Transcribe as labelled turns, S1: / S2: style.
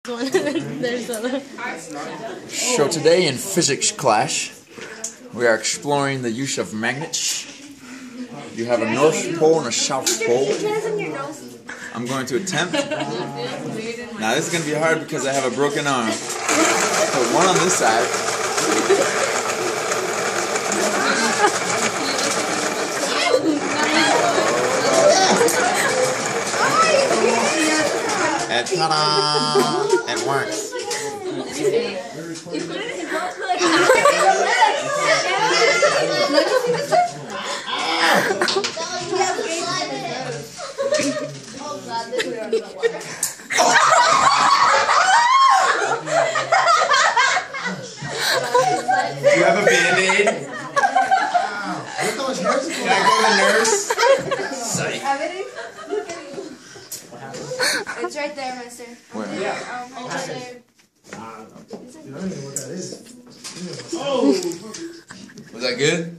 S1: There's a...
S2: So today in physics class, we are exploring the use of magnets. You have a north pole and a south pole. I'm going to attempt. Now this is going to be hard because I have a broken arm. Put one on this side. And ta-da! It works. Do you have a Band-Aid? Can I go to the nurse? Psych.
S3: It's right there, mister.
S2: Where?
S3: Right there.
S2: Was that good?